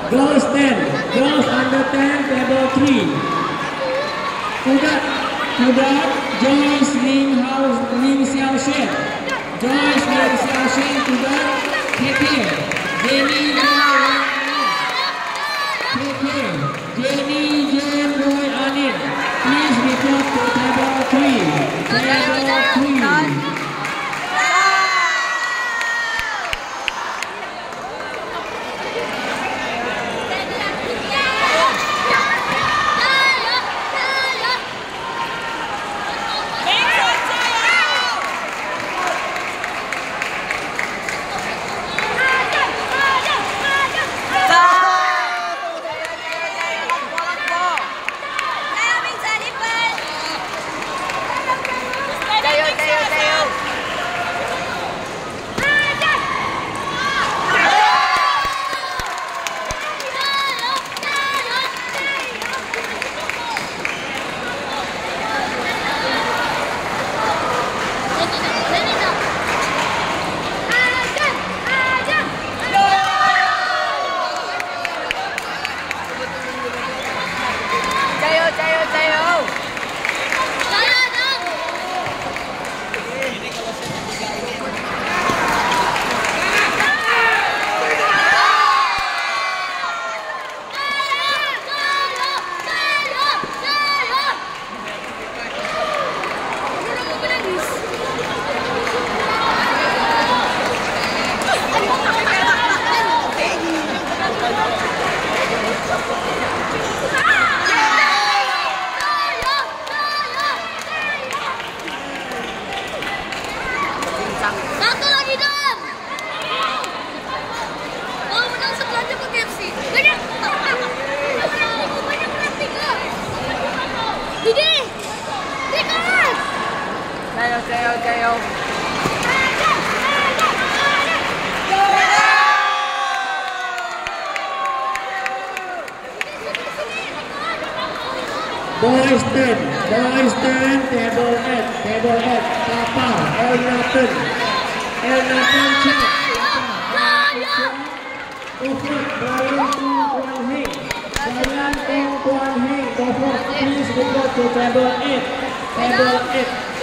Girls 10, girls under 10, table 3. Kudat, Joyce Ling Xiaoshen. Joyce Ling Xiaoshen, Kudat, KK. Jenny Jane Roy Anin. Please report to table 3. Table 3. Satu lagi dong. Kalau menang sebelahnya ke KFC. Banyak. Banyak berarti ke. Didi. Dikas. Jayo. Boys 10, table 8, Papa, El Nathan, check. Brian Tong Kwan Heng, please report to table 8.